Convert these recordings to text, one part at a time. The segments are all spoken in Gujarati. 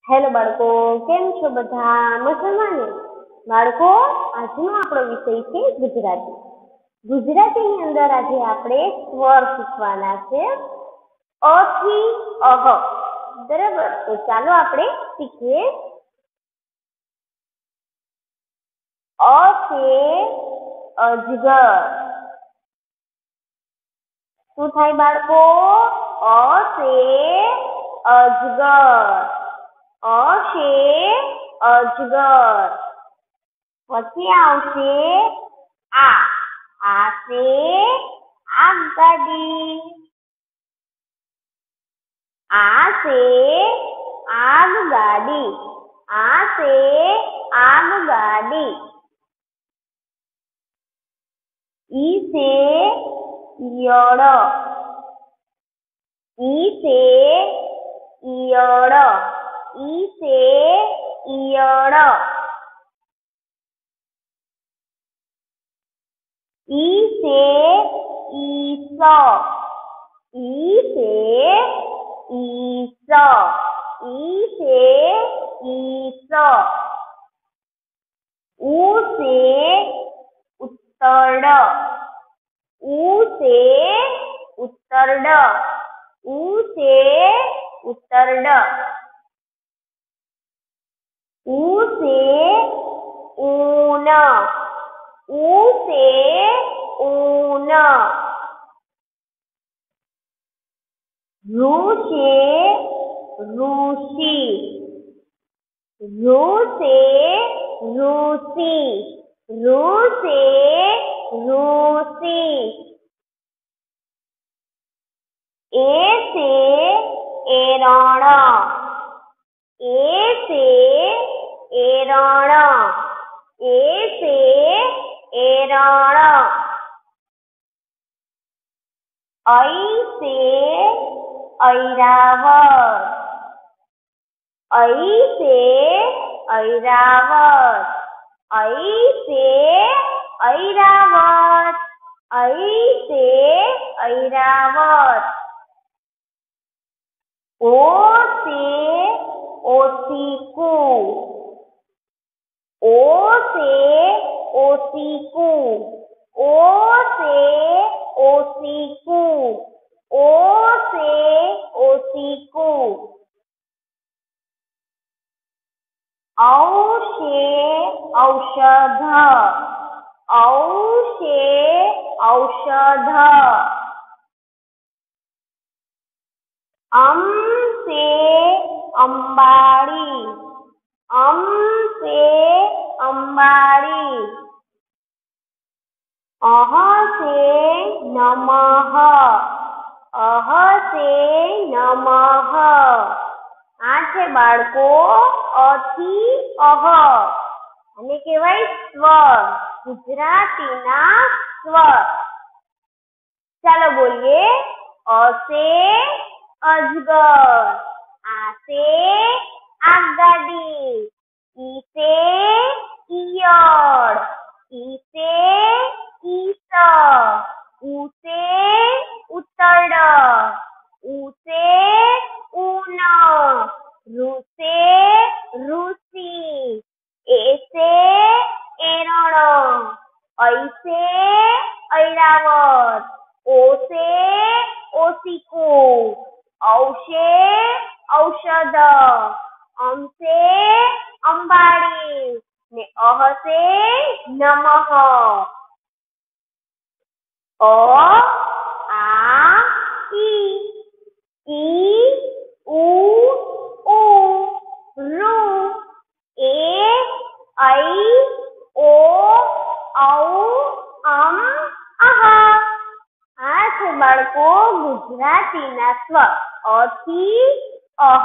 હેલો બાળકો, કેમ છો બધા? મજામાં ને? બાળકો, આજનો આપણો વિષય છે ગુજરાતી. ગુજરાતીની અંદર આજે આપણે સ્વર શીખવાના છે, અ થી અહ. બરાબર, તો ચાલો આપણે શીખીએ. અ છે અજગર. શું થાય બાળકો? અ છે અજગર. અ છે અજગર. પછી આવશે આ છે આગગાડી. આ છે આગગાડી. આ છે આગગાડી. ઈ છે ઈયળ. ઈ છે ઈયળ. ઈ છે ઈયળ. ઈ છે ઈસ. ઈ છે ઈસ. ઈ છે ઈસ. ઉ છે ઉત્તર. ઉ છે ઉત્તર. ઉ છે ઉત્તર. ઉ છે ઊન. ઉ છે ઊન. ઋ છે ઋષિ. ઋ છે ઋષિ. ઋ છે ઋષિ. એ છે એરણ. એ છે એરણ. એ છે એરણ. ઐ છે ઐરાવત. ઐ છે ઐરાવત. ઐ છે ઐરાવત. ઐ છે ઐરાવત. ઓ છે ઓશીકું. ઓ છે ઓશીકું. ઓ છે ઓશીકું. ઓ છે ઓશીકું. ઔ છે ઔષધ. ઔ છે ઔષધ. અમ છે અંબાડી. અમ છે અંબાડી. અહ છે નમઃ. અહ છે નમઃ. આ છે બાળકો અ થી અહ. અને કહેવાય સ્વર, ગુજરાતીના સ્વર. ચાલો બોલીએ. અ છે અજગર. આ છે આગગાડી. ઈ છે ઈયળ. ઈ છે ઈસ. ઉ છે ઉત્તર. ઉ છે ઊન. ઋ છે ઋષિ. એ છે એરણ. ઐ છે ઐરાવત. ઓ છે ઓશીકું. ઔ છે ઔષધ. અમ છે અંબાડી. ને અહ છે નમઃ. અ આ ઈ. ઈ ઉ ઊ. ઋ એ ઐ ઓ ઔ અમ અહ. આ છે બાળકો ગુજરાતીના સ્વર અ થી અહ.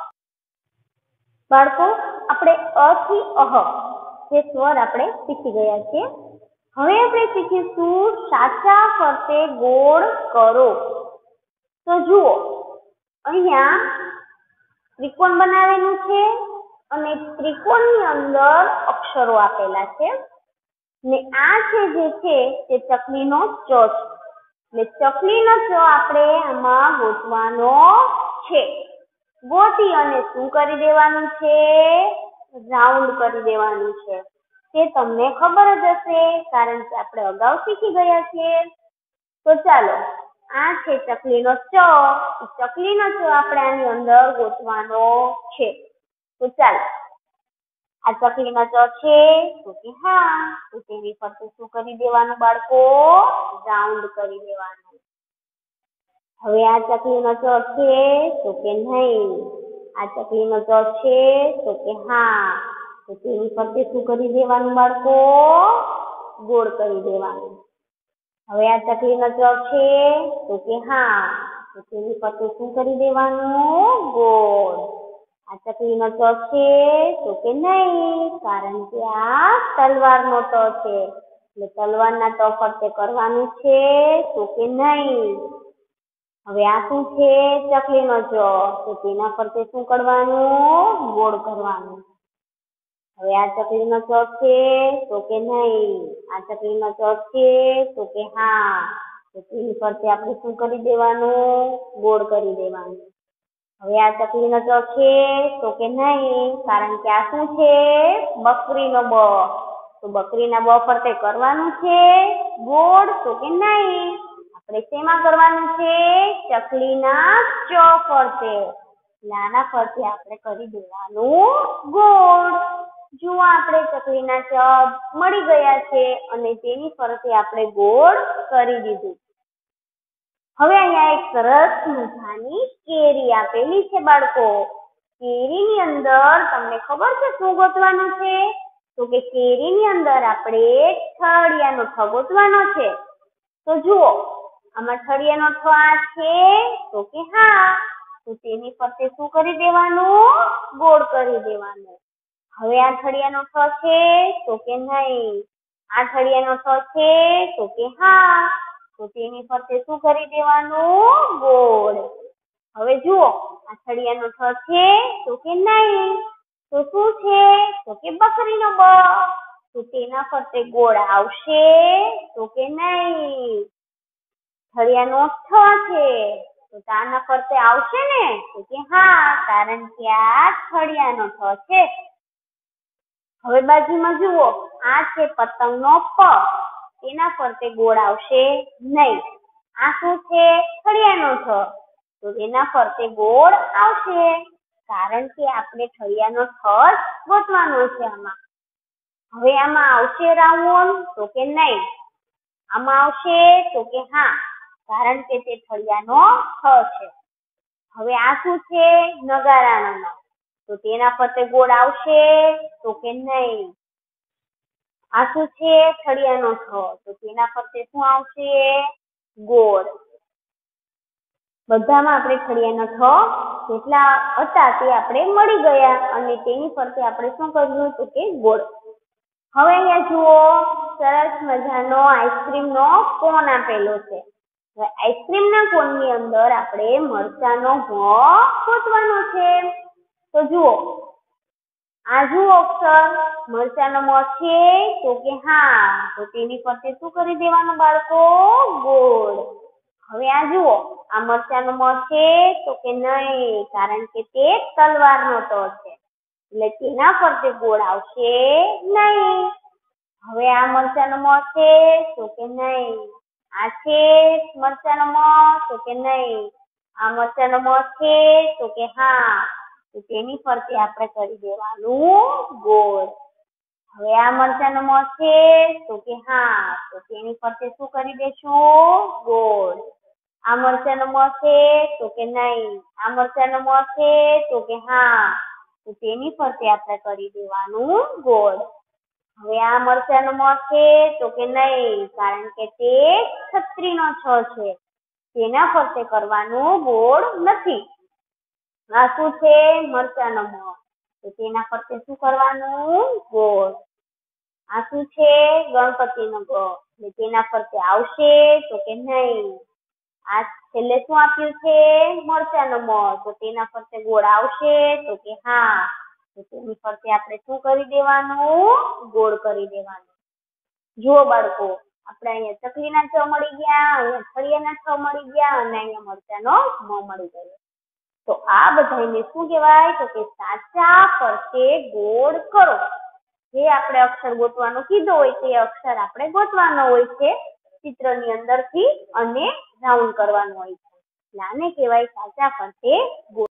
બાળકો, આપણે અ થી અહ જે સ્વર આપણે શીખી ગયા છીએ. હવે આપણે શીખીશું સાચા ફરતે ગોળ કરો. તો જુઓ, અહીંયા ત્રિકોણ બનાવેલું છે અને ત્રિકોણની અંદર અક્ષરો આપેલા છે. ને આ છે જે છે તે ચકલીનો ચ છે. એટલે ચકલીનો ચ આપણે આમાં ગોતવાનો છે. ગોતી અને શું કરી દેવાનું છે? રાઉન્ડ કરી દેવાનું છે. તે તમને ખબર જ હશે કારણ કે આપણે અગાઉ શીખી ગયા છીએ. તો ચાલો, આ છે ચકલીનો ચ. ચકલીનો ચ આપણે આની અંદર ગોતવાનો છે. તો ચાલો, આ ચકલીનો ચ છે તો કે હા, તો તેની ફરતે શું કરી દેવાનું બાળકો? રાઉન્ડ કરી દેવાનું. હવે આ ચકલીનો ચ છે તો કે નહીં. આ ચકલીનો ચ છે તો કે હા, તો તેની ફરતે શું કરી દેવાનું બાળકો? ગોળ કરી દેવાનું. હવે આ ચકલીનો ચ છે તો કે હા, તો તેની ફરતે શું કરી દેવાનું? ગોળ. આ ચકલીનો ચ છે તો કે નહીં, કારણ કે આ તલવારનો ટ છે, એટલે તલવારના ટ ફરતે કરવાનું છે તો કે નહીં. હવે આ શું છે? ચકલીનો ચ, તો તેના ફરતે શું કરવાનું? ગોળ કરવાનું. હવે આ ચકલીનો ચ છે તો કે નહીં. આ ચકલીનો ચ છે તો કે હા, તો તેની ફરતે આપણે શું કરી દેવાનું? ગોળ કરી દેવાનું. હવે આ ચકલીનો ચ છે તો કે નહીં, કારણ કે આ શું છે? બકરીનો બ, તો બકરીના બ ફરતે કરવાનું છે ગોળ તો કે નહીં. આપણે શેમાં કરવાનું છે? ચકલીના ચ ફરતે. આના ફરતે આપણે કરી દેવાનું ગોળ. જુઓ, આપણે ચકલીના ચ મળી ગયા છે અને તેની ફરતે આપણે ગોળ કરી દીધું. હવે અહીંયા એક સરસ મજાની કેરી આપેલી છે બાળકો. કેરીની અંદર તમને ખબર છે શું ગોતવાનું છે? તો કે કેરીની અંદર આપણે ઠળિયાનો ઠ ગોતવાનો છે. તો જુઓ, આમાં ઠળિયાનો ઠ આ છે તો કે હા, તો તેની ફરતે શું કરી દેવાનું? ગોળ કરી દેવાનું. હવે આ ઠળિયાનો ઠ છે તો કે નહીં. આ ઠળિયાનો ઠ છે તો કે હા, તો તેની ફરતે શું કરી દેવાનું? ગોળ. હવે જુઓ, આ ઠળિયાનો ઠ છે તો કે નહીં. તો શું છે? તો કે બકરીનો બ, તો તેના ફરતે ગોળ આવશે તો કે નહીં. ઠળિયાનો ઠ છે તો આના ફરતે આવશે ને? તો કે હા, કારણ કે આ ઠળિયાનો ઠ છે. હવે બાજુમાં જુઓ, આ છે પતંગનો પ, તેના ફરતે ગોળ આવશે નહીં. આ શું છે? ઠળિયાનો ઠ, તો તેના ફરતે ગોળ આવશે, કારણ કે આપણે ઠળિયાનો ઠ ગોતવાનો છે આમાં. હવે આમાં આવશે રાઉન્ડ તો કે નહીં. આમાં આવશે તો કે હા, કારણ કે તે ઠળિયાનો ઠ છે. હવે આ શું છે? નગારાનો ન, તો તેના ફરતે ગોળ આવશે તો કે નહીં. આ શું છે? ઠળિયાનો ઠ, તો તેના ફરતે શું આવશે? ગોળ. બધામાં આપણે ઠળિયાનો ઠ જેટલા હતા તે આપણે મળી ગયા અને તેની ફરતે આપણે શું કર્યું તો કે ગોળ. હવે અહીંયા જુઓ, સરસ મજાનો આઈસ્ક્રીમનો કોન આપેલો છે. હવે આઈસ્ક્રીમના કોનની અંદર આપણે મરચાનો ભ ગોતવાનો છે. તો જુઓ, આ જુઓ અક્ષર મરચાનો મ છે તો કે હા, તો તેની ફરતે શું કરી દેવાનું બાળકો? ગોળ. હવે આ જુઓ, આ મરચાનો મ છે તો કે નહીં, કારણ કે તે તલવારનો ત છે, એટલે તેના ફરતે ગોળ આવશે નહીં. હવે આ મરચાનો મ છે તો કે નહીં. આ છે મરચાનો મ તો કે નહીં. આ મરચાનો મ છે તો કે હા, તો તેની ફરતે આપણે કરી દેવાનું ગોળ. હવે આ મરચાનો મ છે તો કે હા, તો તેની ફરતે શું કરી દેશું? ગોળ. આ મરચાનો મ છે તો કે નહીં. આ મરચાનો મ છે તો કે હા, તો તેની ફરતે આપણે કરી દેવાનું ગોળ. હવે આ મરચાનો મ છે તો કે નહીં, કારણ કે તે છત્રીનો છ છે, તેના ફરતે કરવાનું ગોળ નથી. આ શું છે? મરચાનો મ, તો તેના ફરતે શું કરવાનું? ગોળ. આ શું છે? ગણપતિનો ગ, એટલે તેના ફરતે આવશે તો કે નહીં. આ છેલ્લે શું આપ્યું છે? મરચાનો મ, તો તેના ફરતે ગોળ આવશે તો કે હા, તો તેની ફરતે આપણે શું કરી દેવાનું? ગોળ કરી દેવાનું. જુઓ બાળકો, આપણે અહીંયા ચકલીના ચ મળી ગયા, અહીંયા ઠળિયાના ઠ મળી ગયા અને અહીંયા મરચાનો મ મળી ગયો. તો આ બધાને શું કહેવાય? તો કે સાચા ફરતે ગોળ કરો. જે આપણે અક્ષર ગોતવાનો કીધો હોય તે અક્ષર આપણે ગોતવાનો હોય છે ચિત્રની અંદરથી અને રાઉન્ડ કરવાનું હોય છે. આને કહેવાય સાચા ફરતે ગોળ.